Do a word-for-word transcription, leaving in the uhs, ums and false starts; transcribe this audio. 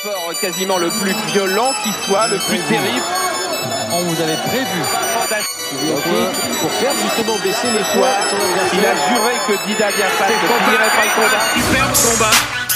Fort, quasiment le plus violent qui soit, le plus terrible. On vous avait prévu. Fantastique. Pour faire justement baisser les poids de son adversaire. Il a juré que Dida Diafat ne finirait pas le combat. Superbe combat.